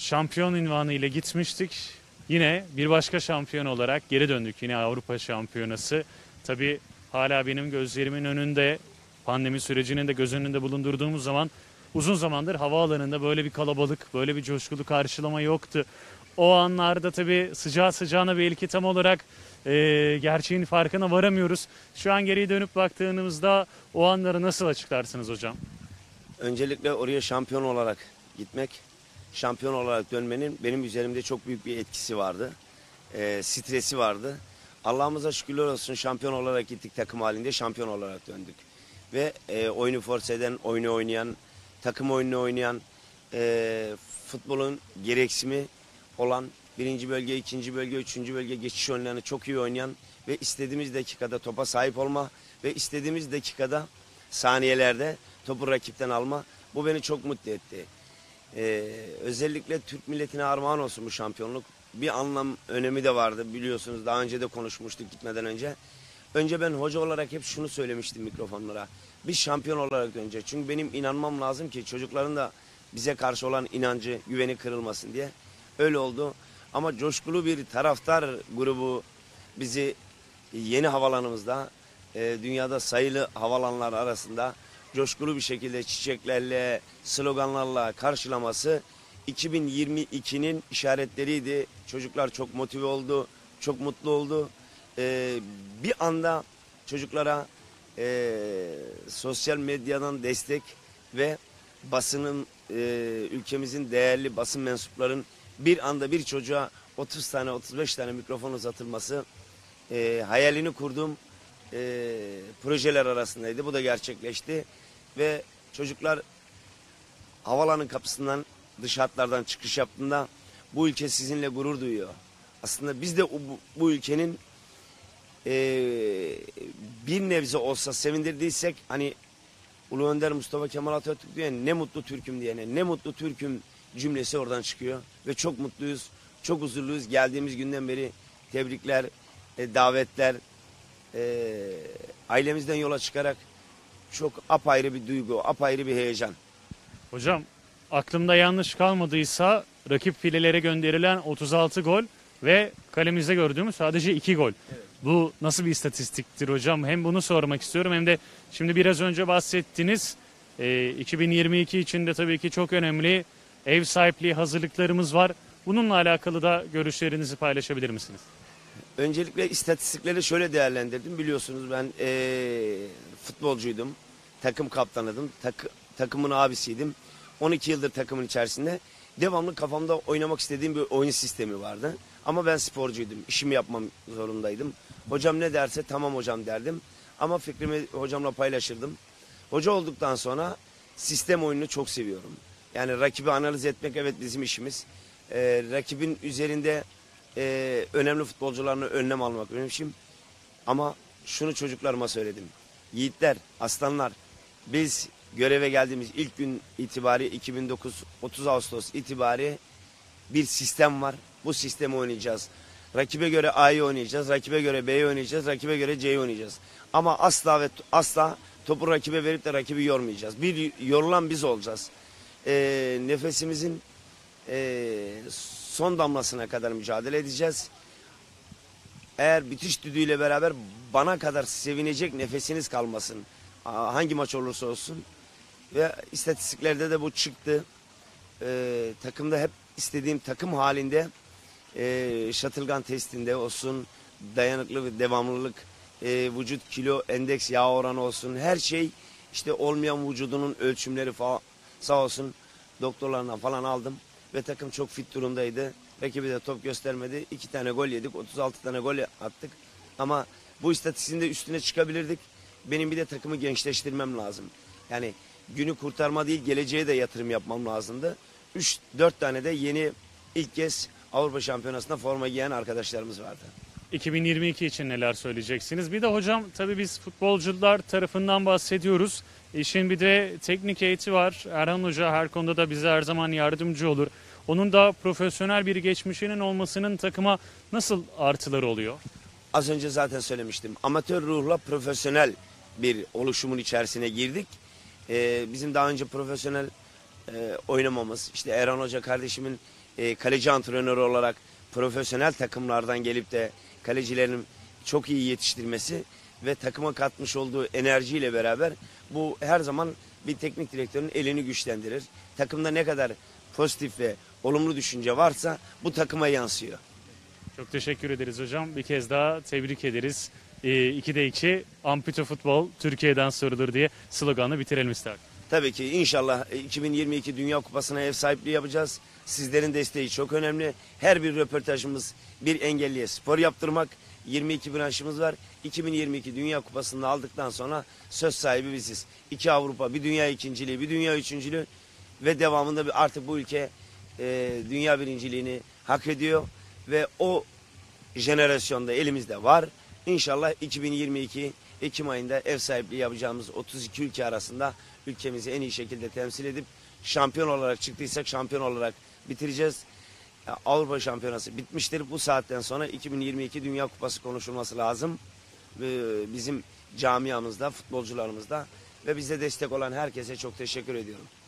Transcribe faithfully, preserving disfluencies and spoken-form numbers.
şampiyon unvanı ile gitmiştik. Yine bir başka şampiyon olarak geri döndük. Yine Avrupa Şampiyonası. Tabii hala benim gözlerimin önünde, pandemi sürecinin de göz önünde bulundurduğumuz zaman uzun zamandır havaalanında böyle bir kalabalık, böyle bir coşkulu karşılama yoktu. O anlarda tabii sıcağı sıcağına belki tam olarak e, gerçeğin farkına varamıyoruz. Şu an geriye dönüp baktığımızda o anları nasıl açıklarsınız hocam? Öncelikle oraya şampiyon olarak gitmek, şampiyon olarak dönmenin benim üzerimde çok büyük bir etkisi vardı. E, stresi vardı. Allah'ımıza şükürler olsun, şampiyon olarak gittik, takım halinde şampiyon olarak döndük. Ve e, oyunu force eden, oyunu oynayan, takım oyununu oynayan, e, futbolun gereksimi olan birinci bölge, ikinci bölge, üçüncü bölge geçiş oyunlarını çok iyi oynayan ve istediğimiz dakikada topa sahip olma ve istediğimiz dakikada saniyelerde topu rakipten alma, bu beni çok mutlu etti. Ee, özellikle Türk milletine armağan olsun bu şampiyonluk. Bir anlam, önemi de vardı, biliyorsunuz, daha önce de konuşmuştuk gitmeden önce. Önce ben hoca olarak hep şunu söylemiştim mikrofonlara. Biz şampiyon olarak döneceğiz. Çünkü benim inanmam lazım ki çocukların da bize karşı olan inancı, güveni kırılmasın diye. Öyle oldu. Ama coşkulu bir taraftar grubu bizi yeni havalanımızda, e, dünyada sayılı havalanlar arasında coşkulu bir şekilde çiçeklerle, sloganlarla karşılaması iki bin yirmi ikinin işaretleriydi. Çocuklar çok motive oldu, çok mutlu oldu. Ee, bir anda çocuklara e, sosyal medyadan destek ve basının, e, ülkemizin değerli basın mensupların bir anda bir çocuğa otuz tane, otuz beş tane mikrofon uzatılması e, hayalini kurduğum e, projeler arasındaydı. Bu da gerçekleşti ve çocuklar havalanın kapısından, dış hatlardan çıkış yaptığında bu ülke sizinle gurur duyuyor. Aslında biz de bu, bu ülkenin e, bir nebze olsa sevindirdiysek, hani Ulu Önder Mustafa Kemal Atatürk diyor, ne mutlu Türk'üm diyene, ne mutlu Türk'üm cümlesi oradan çıkıyor ve çok mutluyuz, çok huzurluyuz. Geldiğimiz günden beri tebrikler, e, davetler, e, ailemizden yola çıkarak çok apayrı bir duygu, apayrı bir heyecan. Hocam, aklımda yanlış kalmadıysa rakip filelere gönderilen otuz altı gol ve kalemizde gördüğümüz sadece iki gol. Evet. Bu nasıl bir istatistiktir hocam? Hem bunu sormak istiyorum hem de şimdi biraz önce bahsettiniz. E, iki bin yirmi iki için de tabii ki çok önemli ev sahipliği hazırlıklarımız var. Bununla alakalı da görüşlerinizi paylaşabilir misiniz? Öncelikle istatistikleri şöyle değerlendirdim. Biliyorsunuz ben ee, futbolcuydum, takım kaptanıydım, tak, takımın abisiydim. on iki yıldır takımın içerisinde devamlı kafamda oynamak istediğim bir oyun sistemi vardı. Ama ben sporcuydum, işimi yapmam zorundaydım. Hocam ne derse tamam hocam derdim. Ama fikrimi hocamla paylaşırdım. Hoca olduktan sonra sistem oyununu çok seviyorum. Yani rakibi analiz etmek, evet, bizim işimiz. Ee, rakibin üzerinde e, önemli futbolcularını önlem almak benim işim. Ama şunu çocuklarıma söyledim. Yiğitler, aslanlar, biz göreve geldiğimiz ilk gün itibari iki bin dokuz otuz Ağustos itibari bir sistem var. Bu sistemi oynayacağız. Rakibe göre A'yı oynayacağız, rakibe göre B'yi oynayacağız, rakibe göre C'yi oynayacağız. Ama asla ve asla topu rakibe verip de rakibi yormayacağız. Bir yorulan biz olacağız. E, nefesimizin e, son damlasına kadar mücadele edeceğiz. Eğer bitiş düdüğüyle beraber bana kadar sevinecek nefesiniz kalmasın. Hangi maç olursa olsun. Ve istatistiklerde de bu çıktı. Ee, takımda hep istediğim takım halinde e, şatılgan testinde olsun, dayanıklı ve devamlılık, e, vücut kilo endeks yağ oranı olsun, her şey işte olmayan vücudunun ölçümleri falan sağ olsun doktorlarından falan aldım ve takım çok fit durumdaydı. Rakibi de top göstermedi. iki tane gol yedik, otuz altı tane gol attık. Ama bu istatistiğin de üstüne çıkabilirdik. Benim bir de takımı gençleştirmem lazım. Yani günü kurtarma değil, geleceğe de yatırım yapmam lazımdı. üç dört tane de yeni ilk kez Avrupa Şampiyonası'nda forma giyen arkadaşlarımız vardı. iki bin yirmi iki için neler söyleyeceksiniz? Bir de hocam, tabii biz futbolcular tarafından bahsediyoruz. İşin bir de teknik heyeti var. Erhan Hoca her konuda da bize her zaman yardımcı olur. Onun da profesyonel bir geçmişinin olmasının takıma nasıl artıları oluyor? Az önce zaten söylemiştim. Amatör ruhla profesyonel bir oluşumun içerisine girdik. Ee, bizim daha önce profesyonel e, oynamamız, işte Erhan Hoca kardeşimin e, kaleci antrenörü olarak profesyonel takımlardan gelip de kalecilerin çok iyi yetiştirmesi ve takıma katmış olduğu enerjiyle beraber bu her zaman bir teknik direktörün elini güçlendirir. Takımda ne kadar pozitif ve olumlu düşünce varsa bu takıma yansıyor. Çok teşekkür ederiz hocam. Bir kez daha tebrik ederiz. E, ikide iki ampute futbol Türkiye'den sorulur diye sloganla bitirelim isterim. Tabii ki inşallah iki bin yirmi iki Dünya Kupası'na ev sahipliği yapacağız. Sizlerin desteği çok önemli. Her bir röportajımız bir engelliye spor yaptırmak. yirmi iki branşımız var. iki bin yirmi iki Dünya Kupası'nı aldıktan sonra söz sahibi biziz. İki Avrupa, bir dünya ikinciliği, bir dünya üçüncülüğü ve devamında bir artık bu ülke e, dünya birinciliğini hak ediyor. Ve o jenerasyonda elimizde var. İnşallah iki bin yirmi iki Ekim ayında ev sahipliği yapacağımız otuz iki ülke arasında ülkemizi en iyi şekilde temsil edip şampiyon olarak çıktıysak şampiyon olarak bitireceğiz. Avrupa Şampiyonası bitmiştir. Bu saatten sonra iki bin yirmi iki Dünya Kupası konuşulması lazım. Bizim camiamızda, futbolcularımızda ve bize destek olan herkese çok teşekkür ediyorum.